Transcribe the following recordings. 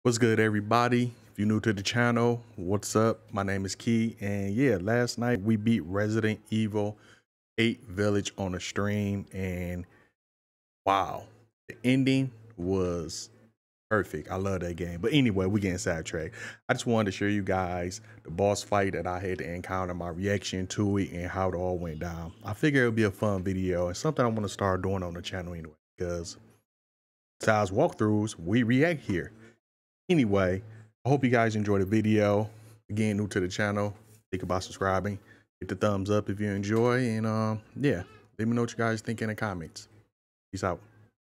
What's good, everybody? If you're new to the channel, what's up? My name is Key, and yeah, last night we beat Resident Evil 8 Village on a stream, and wow, the ending was perfect. I love that game. But anyway, we getting sidetracked. I just wanted to show you guys the boss fight that I had to encounter, my reaction to it, and how it all went down. I figure it would be a fun video and something I want to start doing on the channel anyway, because besides walkthroughs, we react here. Anyway, I hope you guys enjoyed the video. Again, new to the channel, think about subscribing, hit the thumbs up if you enjoy, and yeah, let me know what you guys think in the comments. Peace out.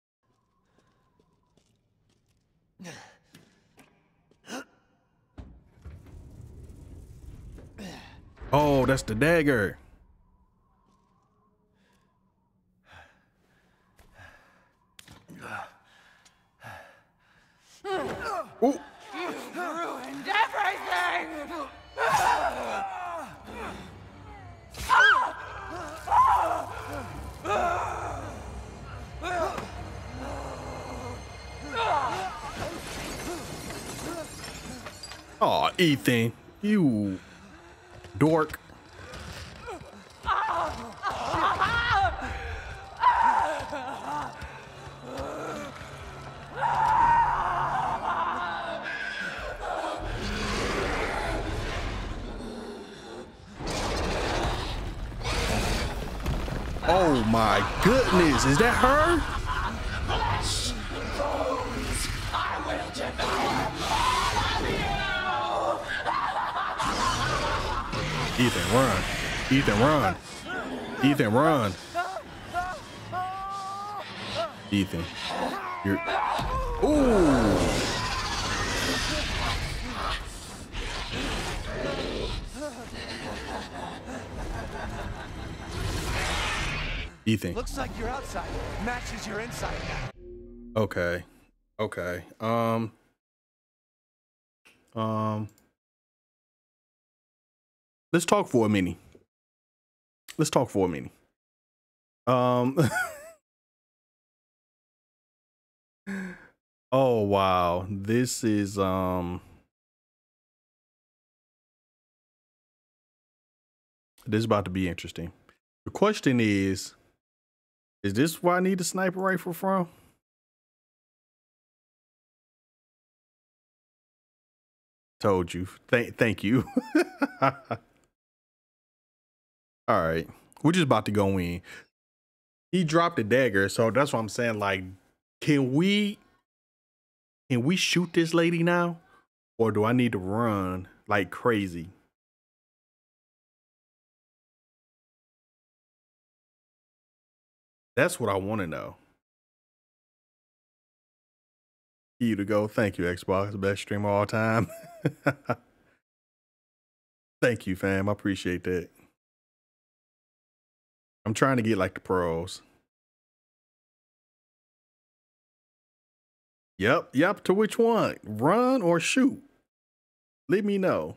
Oh, that's the dagger. Ooh. Ruined everything! Oh, Ethan, you dork. Oh my goodness, is that her? Ethan, run. Ethan, run. Ethan, run. Ethan, you're... Ooh. Ethan. Looks like your outside matches your inside now. Okay. Okay. Let's talk for a minute. Let's talk for a minute. Oh wow. This is this is about to be interesting. The question is this where I need a sniper rifle from? Told you. Thank you. All right, we're just about to go in. He dropped a dagger, so that's what I'm saying. Like, can we shoot this lady now, or do I need to run like crazy? That's what I want to know. You to go. Thank you, Xbox, best streamer of all time. Thank you, fam. I appreciate that. I'm trying to get like the pros. Yep. To which one? Run or shoot? Let me know.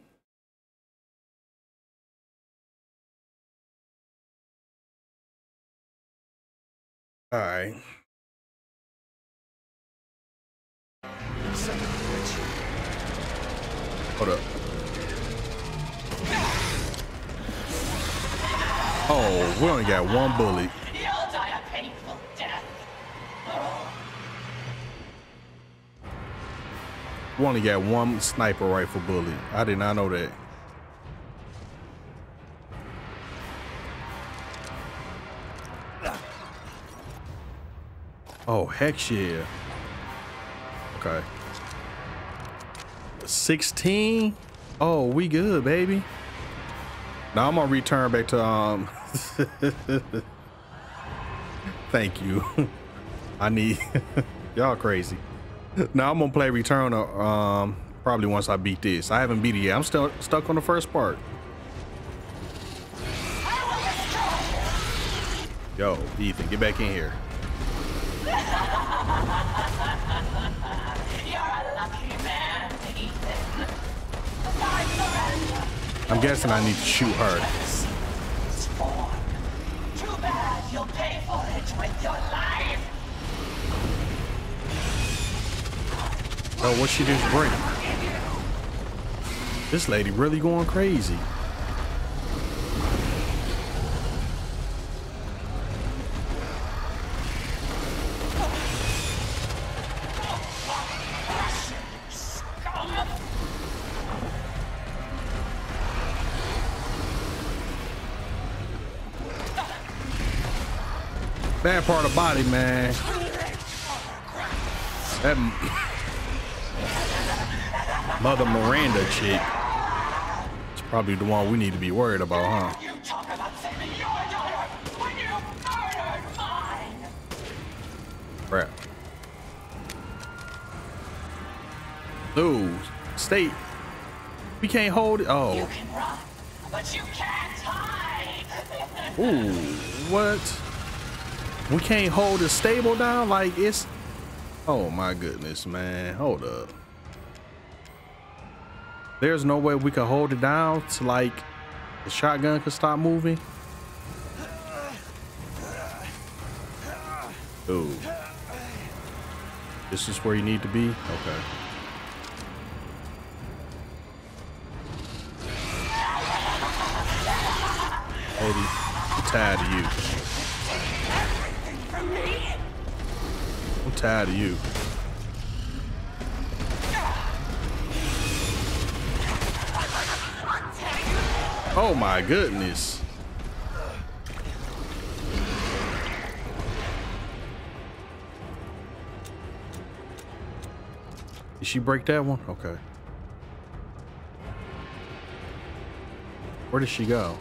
All right. Hold up. Oh, we only got one bullet. You'll die a painful death. We only got one sniper rifle bullet. I did not know that. Oh, heck yeah. Okay. 16. Oh, we good, baby. Now I'm gonna return back to thank you. I need y'all crazy. Now I'm gonna play Return probably once I beat this. I haven't beat it yet. I'm still stuck on the first part. Yo, Ethan, get back in here. You're a lucky man, Ethan. I'm guessing I need to shoot her. Too bad you'll pay for it with your life. Oh, what she just break? This lady really going crazy. Bad part of the body, man. That Mother Miranda chick. It's probably the one we need to be worried about, huh? You talk about saving your daughter when you murdered mine. Crap. Dude, stay. We can't hold it. Oh. You can run, but you can't hide. Ooh, what? We can't hold the stable down like it's. Oh my goodness, man. Hold up. There's no way we can hold it down to like the shotgun could stop moving. Ooh. This is where you need to be? Okay. Lady, I'm tired of you. I'm tired of you. Oh my goodness. Did she break that one? Okay. Where did she go?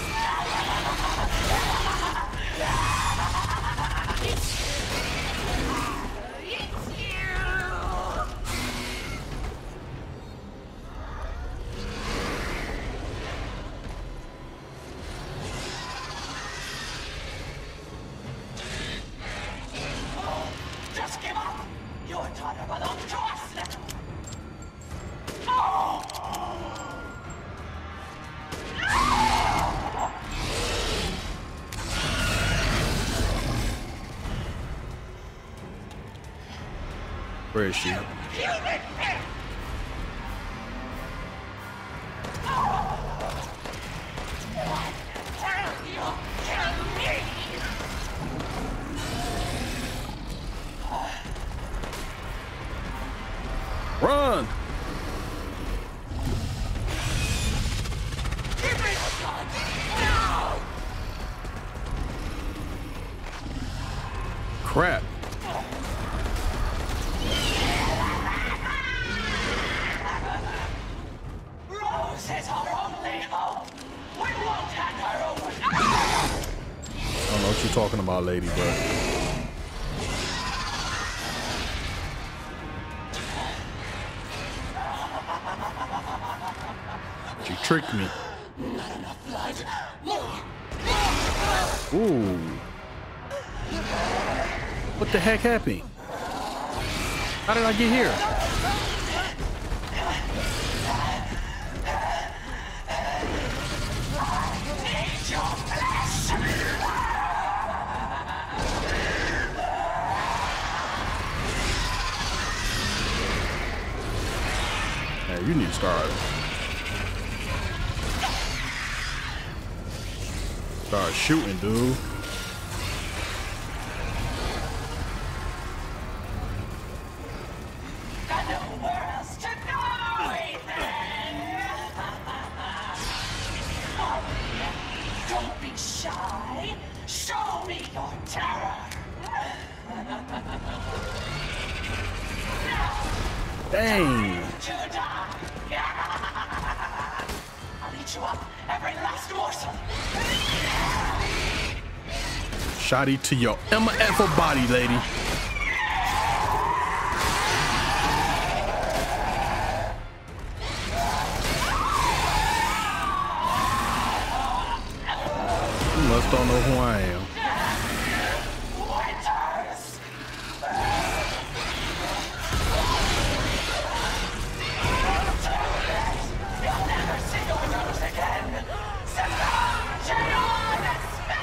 Just give up. Your daughter belongs to us now. Where is she? Run! Crap. Rose is our only hope. We won't hand her over. I don't know what you're talking about, lady, but she tricked me. Not enough blood. More. Ooh. What the heck happened? How did I get here? Hey, you need to start shooting, dude. Got nowhere else to go, Ethan. Don't be shy. Show me your terror. Dang. To die. I'll eat you up, every last morsel. Shotty to your MF body, lady. You must don't know who I am. Winters. You'll never see your nose again. Succumb to your despair.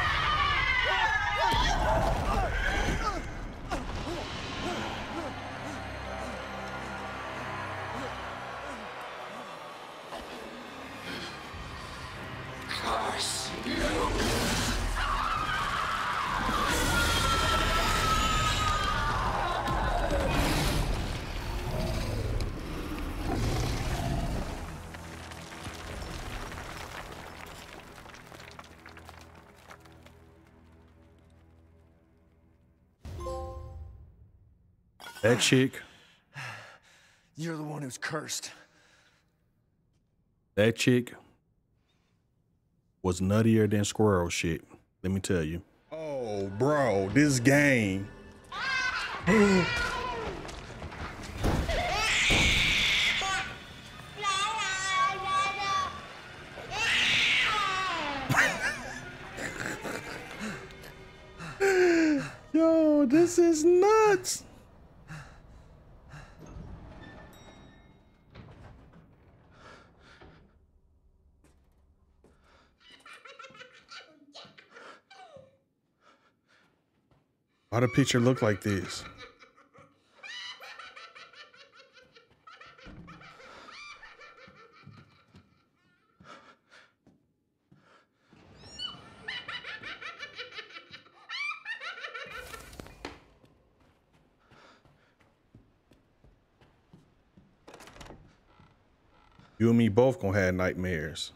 That chick. You're the one who's cursed. That chick was nuttier than squirrel shit. Let me tell you. Oh, bro, this game. Yo, this is nuts. Why the picture look like this? You and me both gonna have nightmares.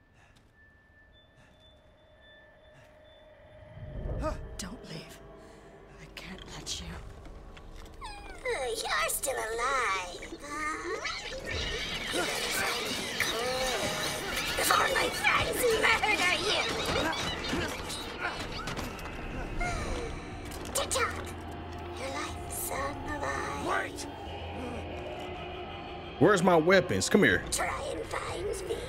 Don't leave. I can't let you. You're still alive, huh? You better find me Karl before my friends murder you! Tick-tock! Your life, son, alive. Wait! Where's my weapons? Come here. Try and find me.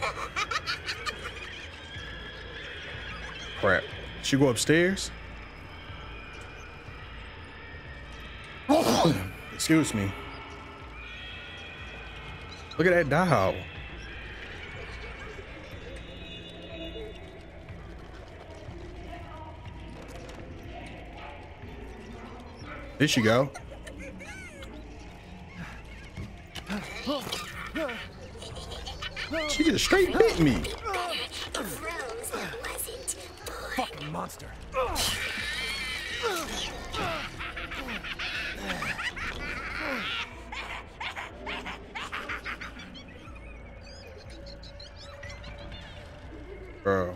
Crap. She go upstairs? Excuse me. Look at that doll. There she go. She just straight bit me. If Rose wasn't born. Fucking monster. Bro.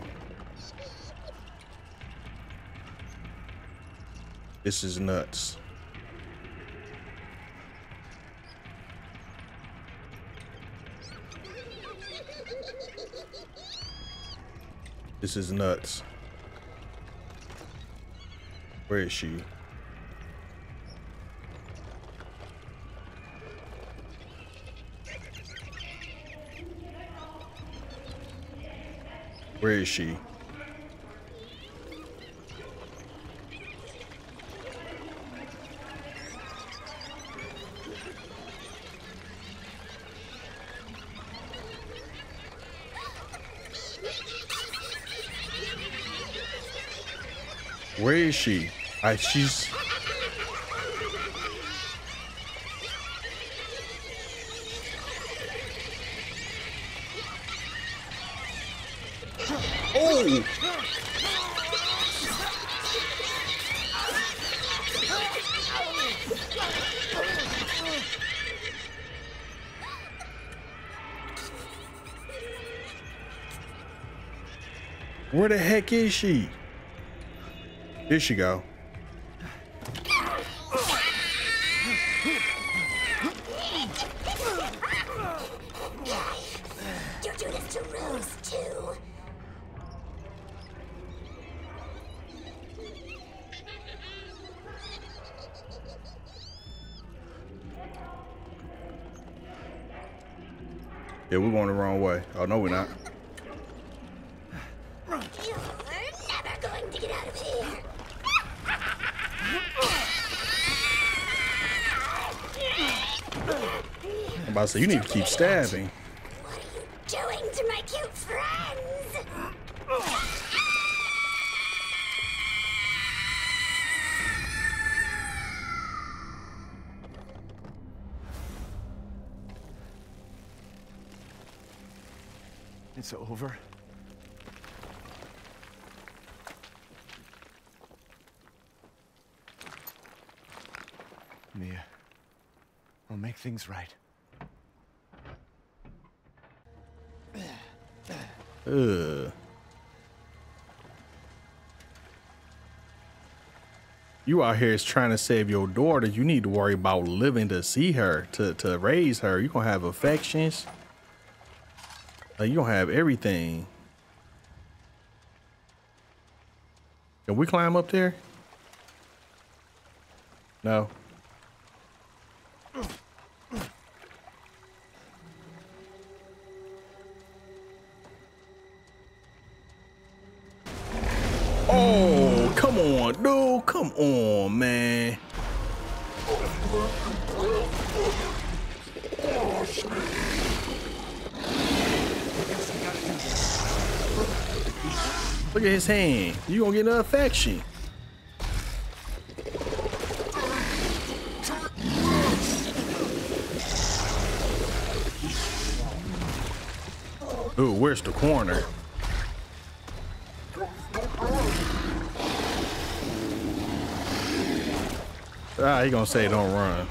This is nuts. This is nuts. Where is she? Where is she? Where is she? She's... Oh! Where the heck is she? Here she go. You do this to Rose, too. Yeah, we're going the wrong way. Oh, no, we're not. You're never going to get out of here. I'm about to say, you need to keep stabbing. What are you doing to my cute friends? It's over. things right. You out here is trying to save your daughter. You need to worry about living to see her, to raise her. You're gonna have affections. Like, you gonna have everything. Can we climb up there? No. Oh, come on, dude. Come on, man. Look at his hand. You gonna get an infection. Ooh, where's the corner? Ah, he gonna say don't run.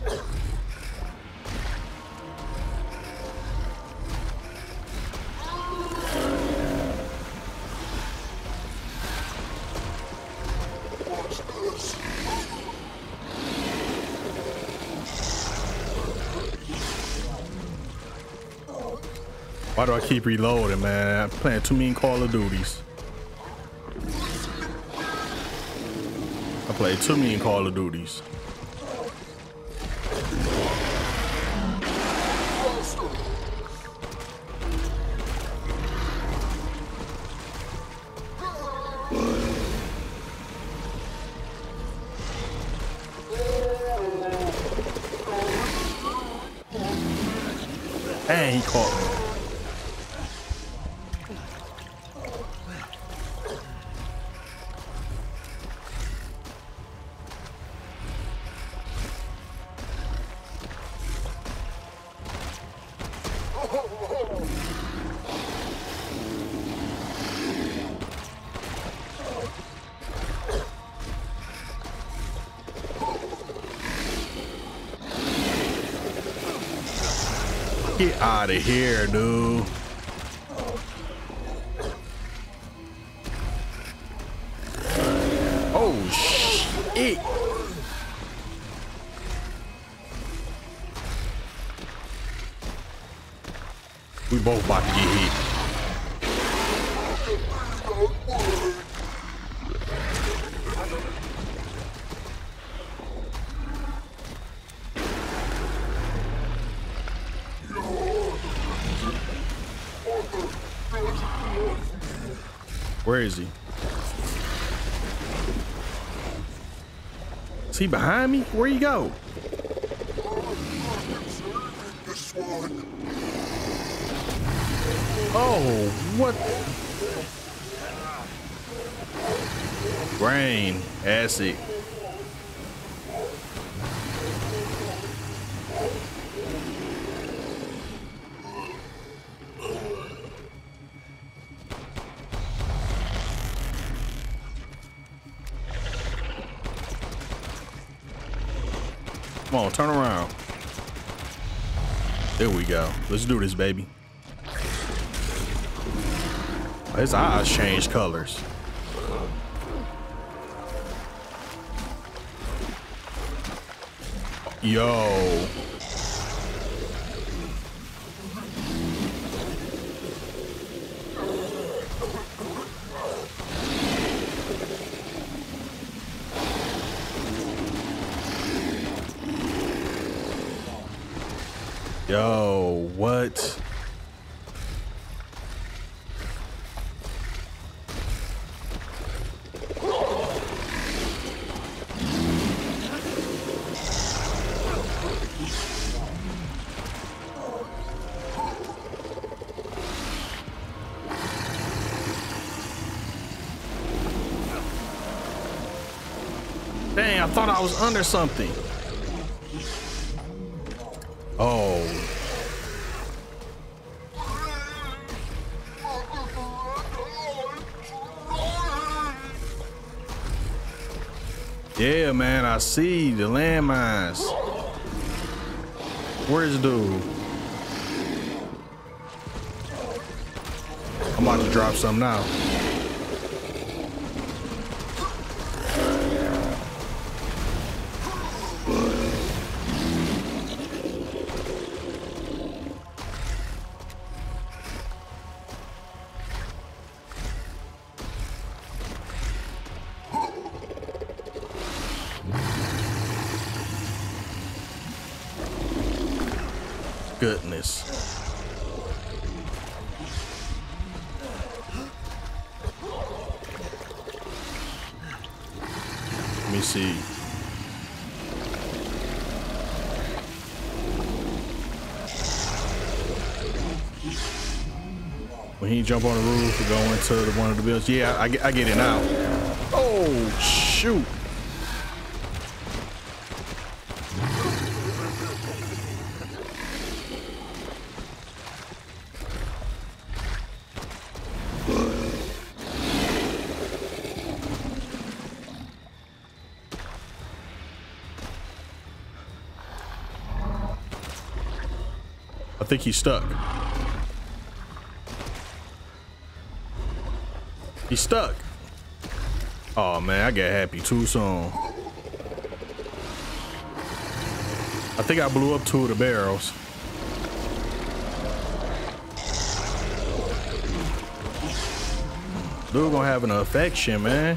Why do I keep reloading, man? I'm playing too many Call of Duties. I play too many Call of Duties. Dang, he caught me. Get out of here, dude. Oh, shit. We both about to get hit. Where is he? Is he behind me? Where you go? Oh, what? Brain acid. Come on, turn around. There we go. Let's do this, baby. His eyes change colors. Yo. Yo, what? Dang, I thought I was under something. Oh. Yeah, man, I see the landmines. Where's dude? I'm about to drop some now. Goodness. Let me see. When he jump on the roof and go into one of the buildings. Yeah, I get it now. Oh, shoot. I think he's stuck. He's stuck. Oh man, I got happy too soon. I think I blew up 2 of the barrels. Dude gonna have an affection, man.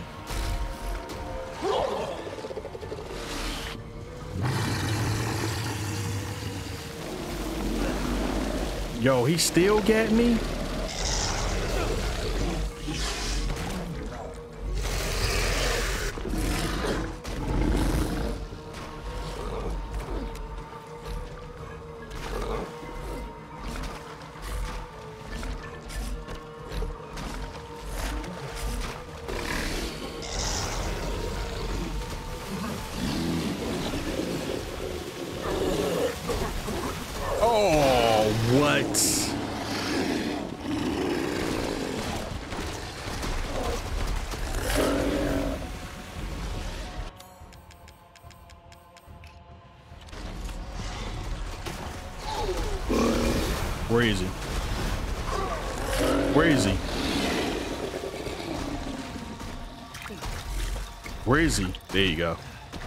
Yo, he still got me? Oh, what? Where is he? Where is he? Where is he? There you go.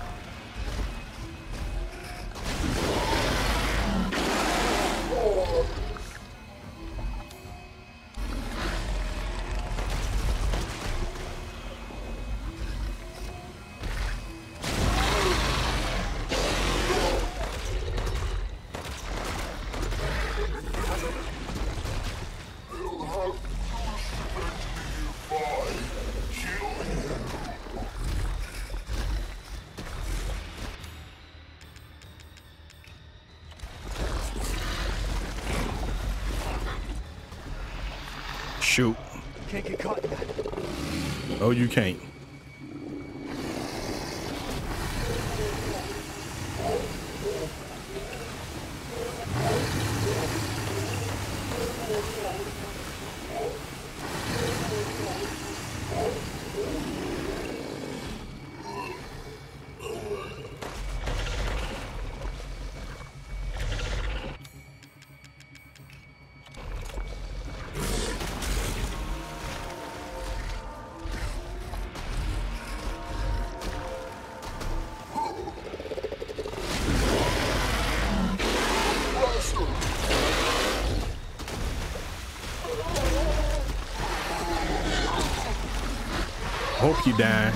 Shoot. Can't get caught in that. Oh, you can't. Hope you die.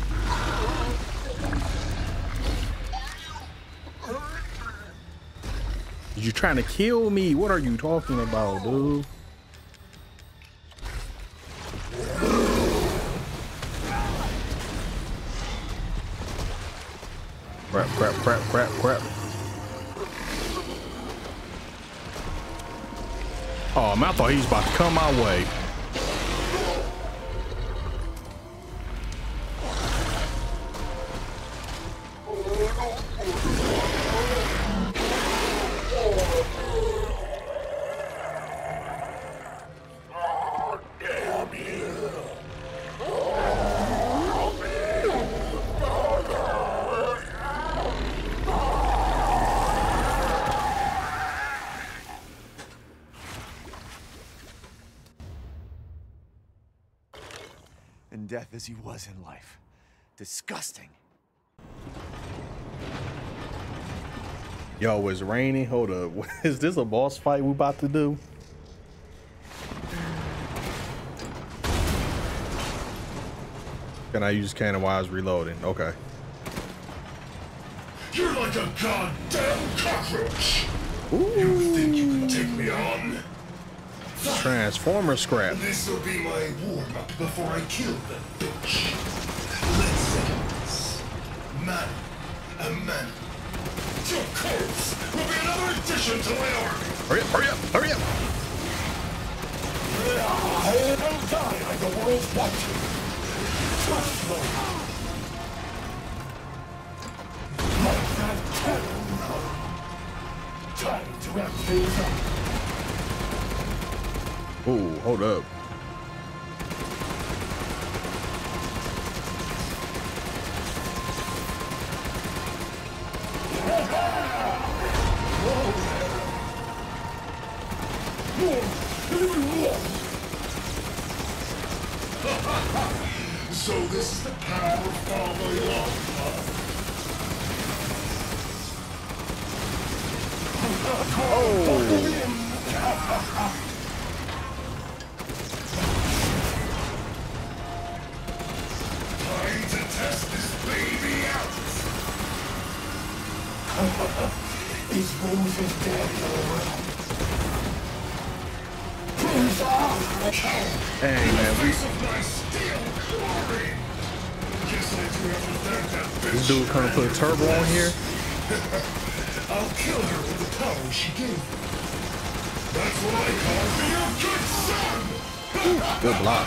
You trying to kill me? What are you talking about, dude? Crap, crap, crap, crap, crap. Oh man, I thought he was about to come my way. in death as he was in life. Disgusting. Yo, it's raining. Hold up. Is this a boss fight we about to do? Can I use cannon while I was reloading? Okay. You're like a goddamn cockroach. Ooh. You think you can take me on? Transformer scrap. This'll be my warm-up before I kill that bitch. Let's settle this. Man, a man. Your corpse will be another addition to my army. Hurry up, hurry up, hurry up. I'll die like the world's watching. Trust me. Like that cannon. Time to wrap things up. Ooh, hold up. So this is the power of Father Love, Time to test this baby out. Is Rose's daddy alright? Dang, man. This dude come to put a turbo on here. I'll kill her with the power she gave me. That's what I call being a good son! Good block.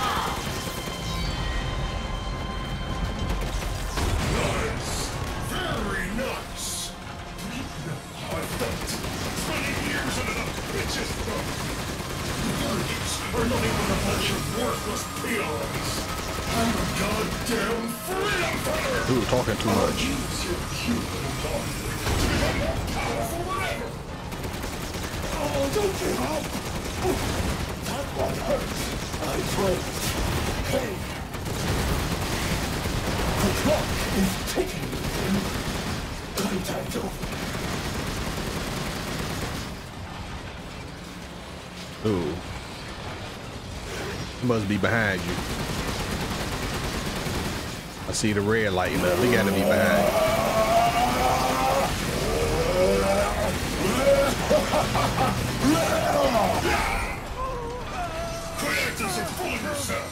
Nice. Very nice. You know how I felt. Spending years under the bitch's thumb. Virgins are not even a bunch of worthless peons. I'm a goddamn freedom fighter! Dude talking too much. Use your cute little body to become more powerful than ever! Oh, don't give up! That one hurts. I pray. Hey! The clock is ticking. Time's over. Ooh. He must be behind you. I see the red lighting up. He gotta be behind. Quit acting so full of yourself!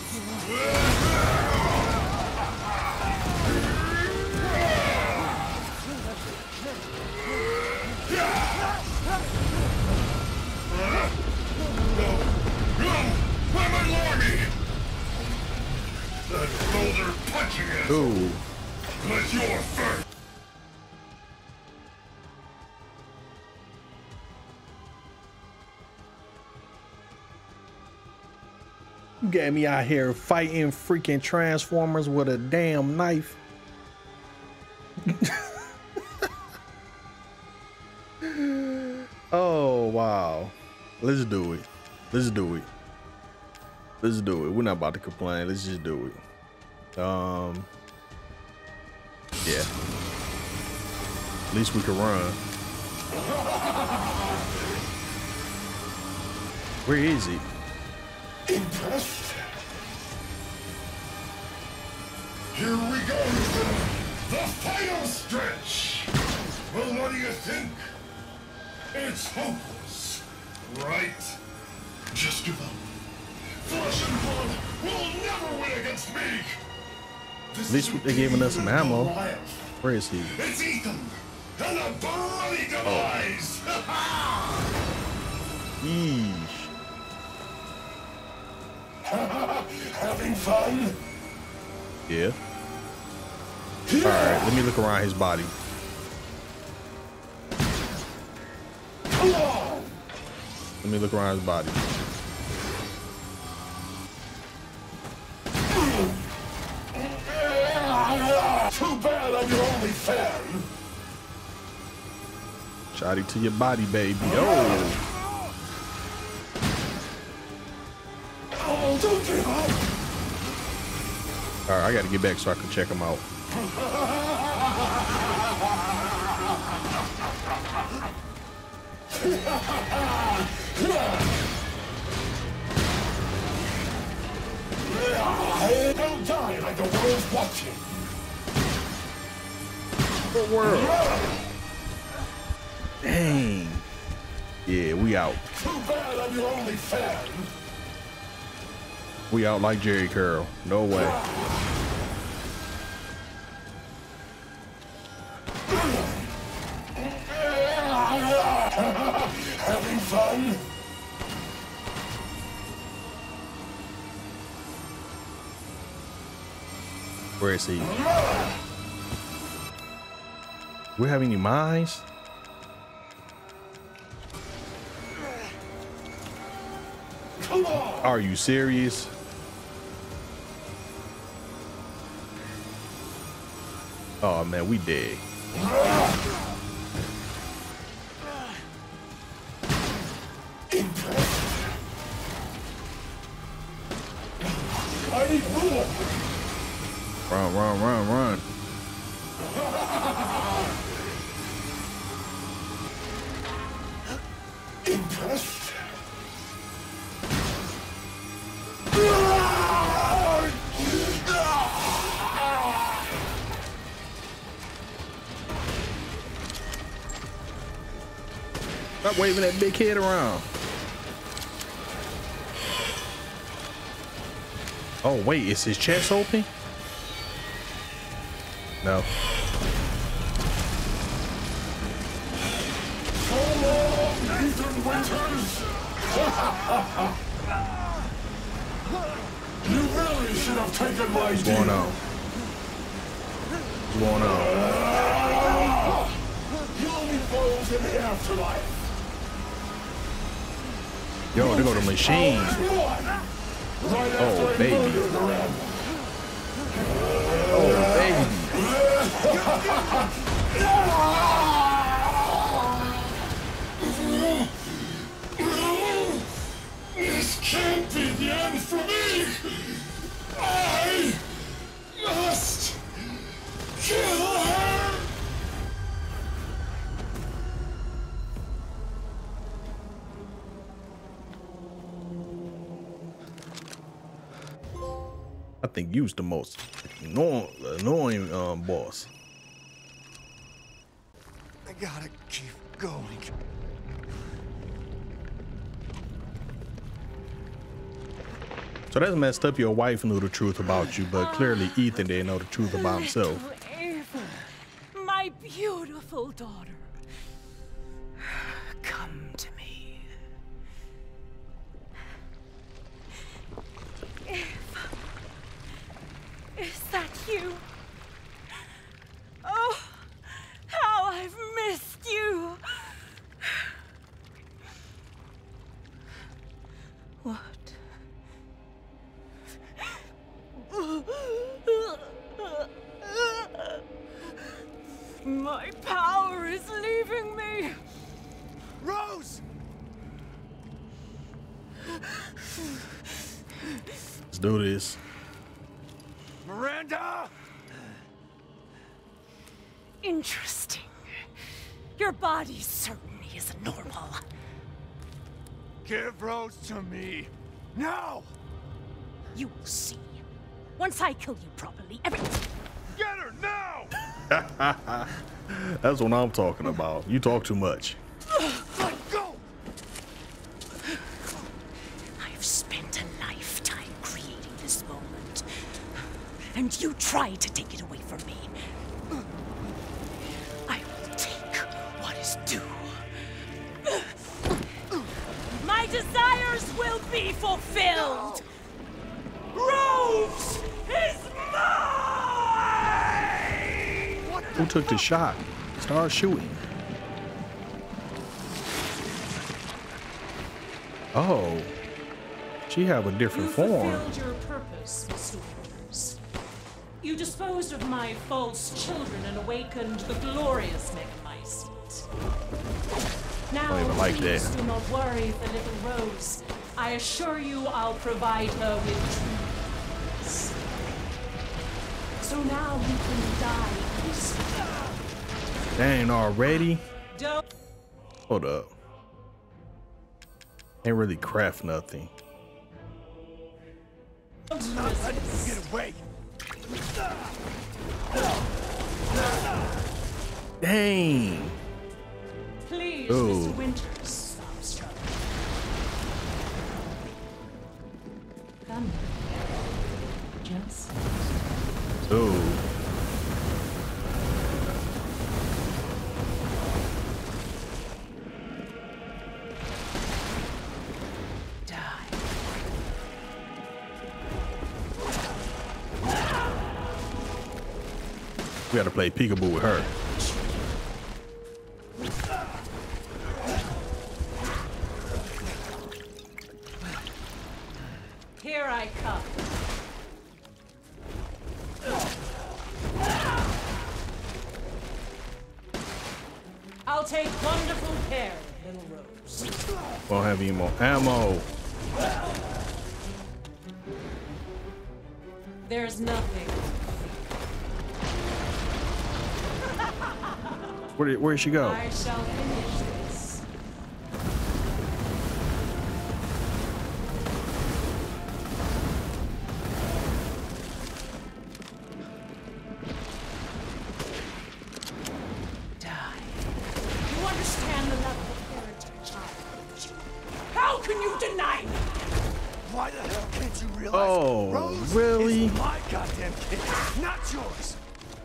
That boulder punching it! Ooh. But you're first! You got me out here fighting freaking Transformers with a damn knife. Oh, wow. Let's do it. Let's do it. Let's do it. We're not about to complain. Let's just do it. Yeah. At least we can run. Where is he? Impressed? Here we go, the final stretch! Well, what do you think? It's hopeless, right? Just give up. Flesh and blood will never win against me! At least they're giving us some ammo. Where is he? It's Ethan! And a bloody demise! Yeesh. Having fun? Yeah. Alright, let me look around his body. Come on! Let me look around his body. Too bad I'm your only fan. Shotty to your body, baby. Oh. Oh, don't give up. All right, I got to get back so I can check them out. Don't die like the world's watching. What world? Dang. Yeah, we out. Too bad I'm your only fan. We out like Jerry Curl. No way. Having fun? Where is he? We have any mines? Come on. Are you serious? Oh man, we dead. I need room. Run, run, run, run. Impressed? Stop waving that big head around. Oh wait, is his chest open? No. So long, Nathan Winters. You really should have taken my What's going on? What's going on? You'll be foes in the afterlife. Yo, there go the machine. Oh baby. Oh baby. This can't be the end for me. I must kill her. I think you was the most annoying boss. I gotta keep going. So that's messed up. Your wife knew the truth about you, but clearly Ethan didn't know the truth about himself. Eva, my beautiful daughter. Come to me. Eva, is that you? Oh, how I've missed you. What? My power is leaving me. Rose! Let's do this. Miranda! Interesting. Your body certainly isn't normal. Give Rose to me. Now! You will see. Once I kill you properly, everything. Get her now! That's what I'm talking about. You talk too much. Let go! I have spent a lifetime creating this moment, and you tried to take it away from me. I will take what is due. My desires will be fulfilled. Rose is mine! Who took the shot? Start shooting. Oh, she have a different form. Fulfilled your purpose, Mr. Waters. You disposed of my false children and awakened the glorious Megamycete. Now, Don't even like please that. do not worry for little Rose. I assure you I'll provide her with true peace. So now you can die peacefully. Dang, already? Don't Hold up. Ain't really craft nothing. resist. Get away. Dang. Please, Ooh. Mr. Winters, stop struggling. Come. Just Ooh. die. We gotta play peekaboo with her. Here I come. I'll take wonderful care of little Rose. Won't have any more ammo. There's nothing. Where'd she go? I shall finish this. Die. You understand the level of character, child. How can you deny me? Why the hell can't you realize? Oh, Rose really? is my goddamn kid, not yours.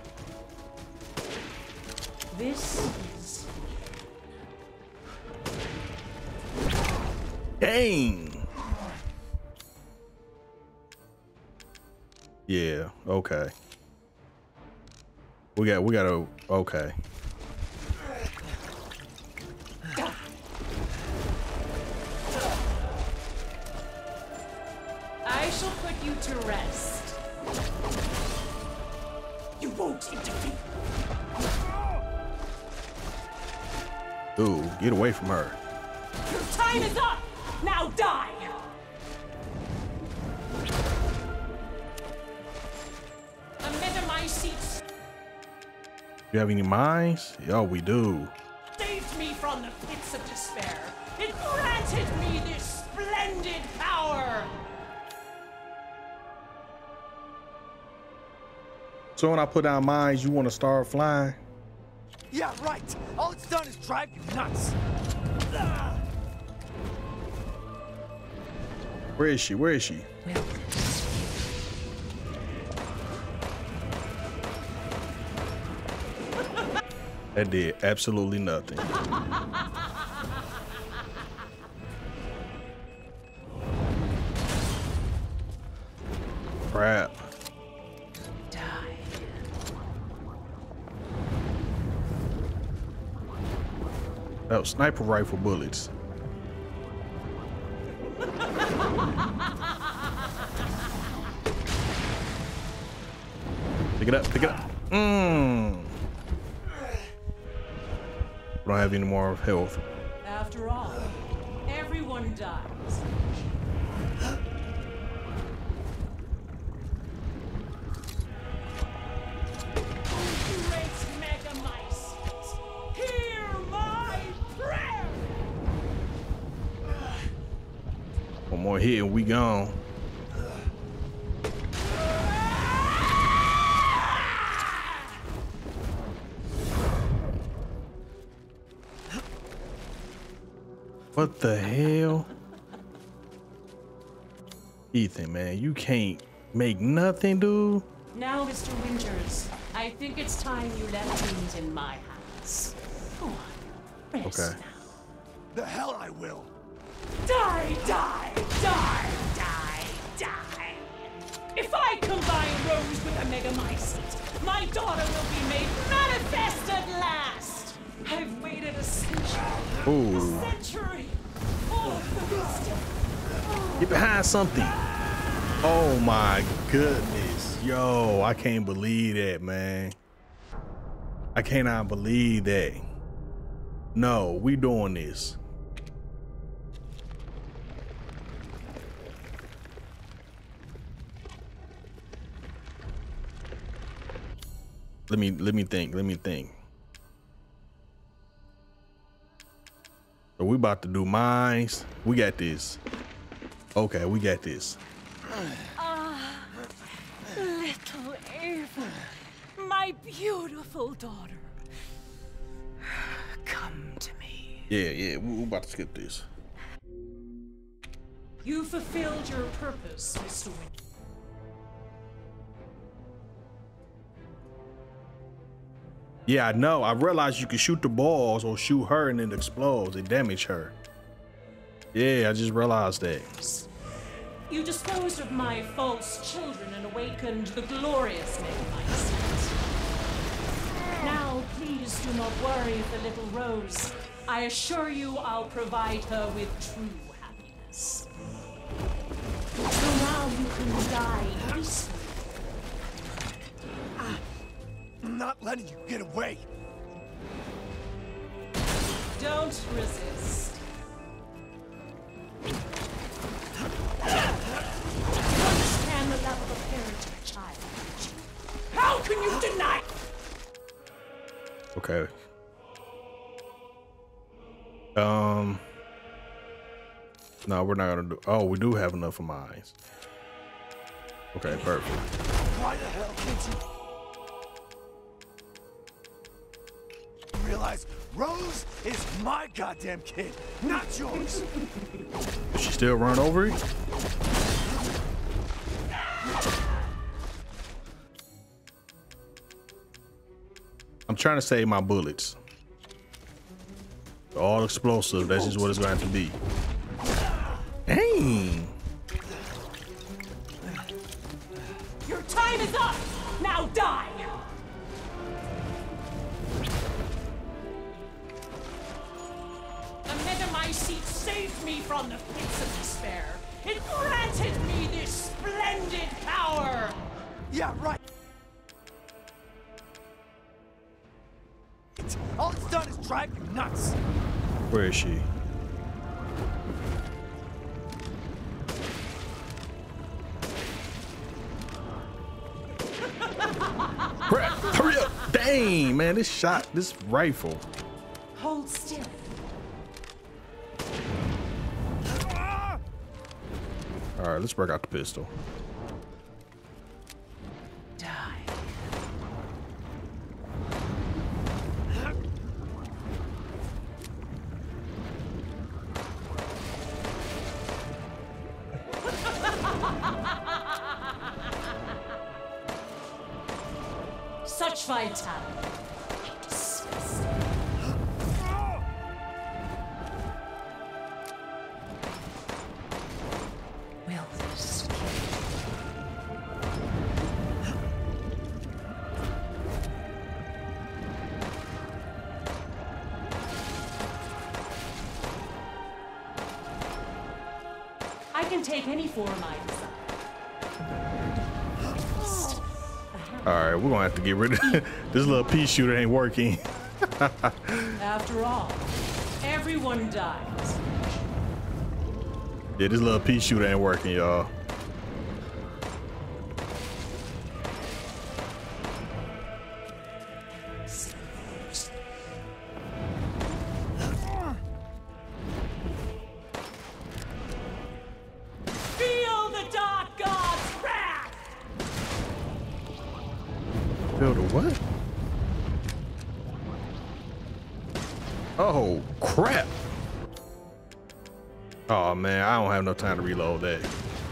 This is Dang. Yeah, okay. We gotta, okay. I shall put you to rest. You won't interfere. Ooh, get away from her. Your time is up! Now die! A Metamycete You have any mines? Yo, we do. saved me from the pits of despair. It granted me this splendid power! So when I put down mines, you want to start flying? Yeah, right. All it's done is drive you nuts. Where is she? Where is she? That did absolutely nothing. Crap. Die. That was sniper rifle bullets. Pick it up, pick it up. Don't have any more health. After all, everyone dies. Great Megamycete, hear my prayer! One more hit and we gone. What the hell? Ethan, man, you can't make nothing, dude. Now, Mr. Winters, I think it's time you left things in my hands. Go on, rest Okay. now. The hell I will. Die, die, die, die, die. If I combine Rose with a Megamycete, my daughter will be made manifest at last. I've waited a century. Ooh. A century. Oh, the wisdom. Get behind something. Oh my goodness. Yo, I can't believe that, man. I cannot believe that. No, we doing this. Let me think. So we about to do mines. We got this. Okay, we got this. Little Ava, my beautiful daughter. Come to me. Yeah, we about to skip this. You fulfilled your purpose, Mr. Winter. Yeah, I know. I realized you can shoot the balls or shoot her and it explodes and damage her. Yeah, I just realized that. You disposed of my false children and awakened the glorious Megamycete. Now, please do not worry for little Rose. I assure you I'll provide her with true happiness. So now you can die peacefully. I'm not letting you get away. Don't resist. You understand the love of a parent to a child, don't you? How can you deny? Okay. No, we're not gonna do. Oh, we do have enough of mines. Okay, perfect. Why the hell can't you realize Rose is my goddamn kid, not yours? Did she still run over it? I'm trying to save my bullets. All explosive, that's just what it's going to have to be. Dang. Your time is up! Now die! The Megamycete saved me from the pits of despair. It granted me this splendid power! Yeah, right. All it's done is drive you nuts. Where is she? Crap, hurry up. Dang, man, this rifle. Hold still. All right, let's break out the pistol. Die. Such vitality. Disgusting. Will this kill? I can take any form I desire. All right, we're gonna have to get rid of this little pea shooter. Ain't working. After all, everyone dies. Yeah, this little pea shooter ain't working, y'all. Feel the Dark God's wrath! Feel the what? Oh, crap. Oh, man, I don't have no time to reload that.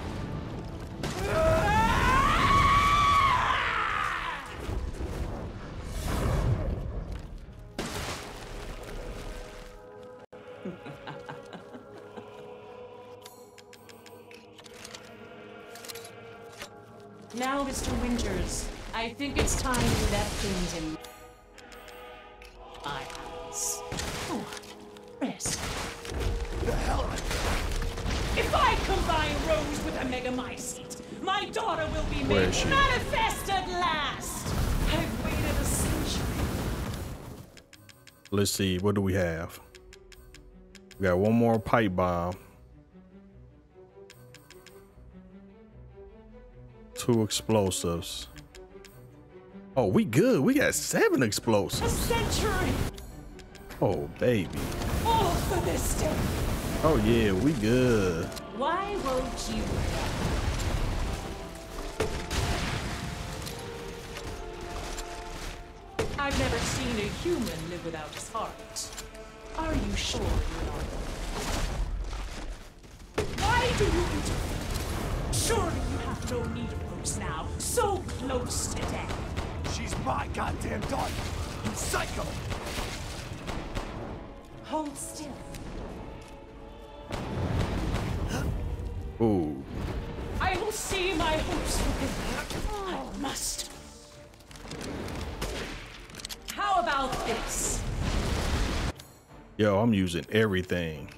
Now, Mr. Winters, I think it's time you left things in my hands. Come on, rest. The hell? If I combine Rose with a Megamycete, my daughter will be Where made is she? manifest at last. I've waited a century. Let's see, what do we have? We got one more pipe bomb. 2 explosives. Oh, we good. We got 7 A explosives. century! Oh, baby. All for this day! Oh, yeah, we good. Why won't you help? I've never seen a human live without his heart. Are you sure you're not? Why do you interfere? Surely you have no need of Rose now, so close to death. She's my goddamn daughter. You psycho. Hold still. Ooh. I will see my hopes fulfilled. I must. How about this? Yo, I'm using everything.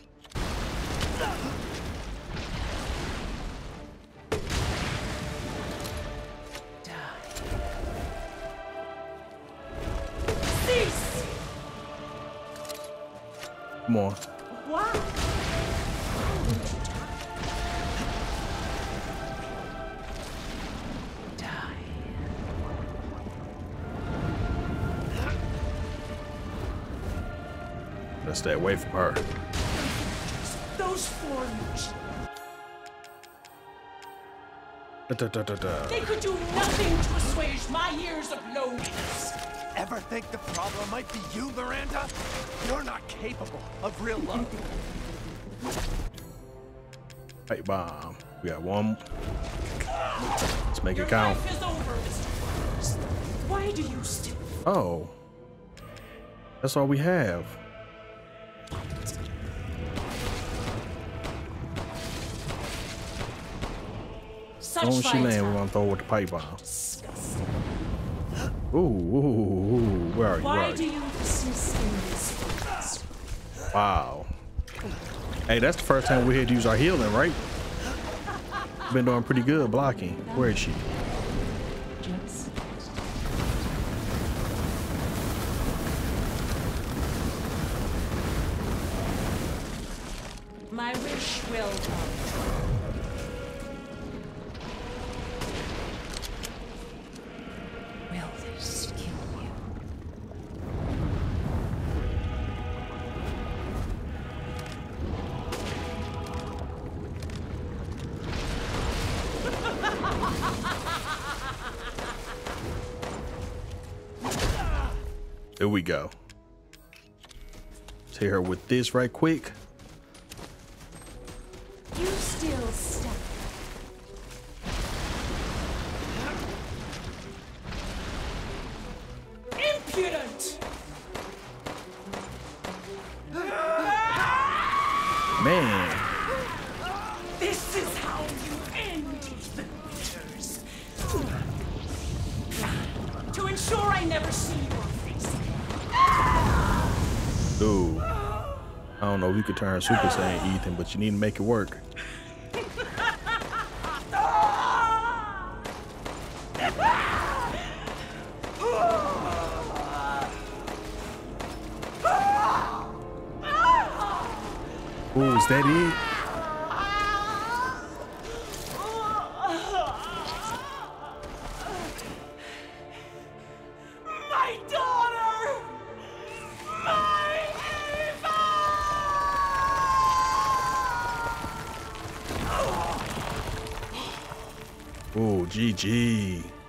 Cease! Come on. Why? Let's stay away from her. Those foreigners. Da-da-da-da-da. They could do nothing to assuage my years of loneliness. Ever think the problem might be you, Miranda? You're not capable of real love. Pipe bomb. We got one. Let's make Your it count. life is over, Mr. Flowers. Why do you still? Oh. That's all we have. Such Long she land, we're vitality. gonna throw with the pipe bomb. Disgusting. Ooh, ooh, ooh. Where are you? Where Why are do you? you persist in this focus? Wow. Hey, that's the first time we had to use our healing, right? Been doing pretty good blocking. Where is she? Just my wish will come. Will this kill you? There we go. Let's hit her with this right quick. You still stuck. Impudent! Man. This is how you end the leaders. To ensure I never see your face again. Dude. I don't know if you could turn Super Saiyan, Ethan, but you need to make it work. Ooh, is that it? My daughter! My Eva! Ooh, GG.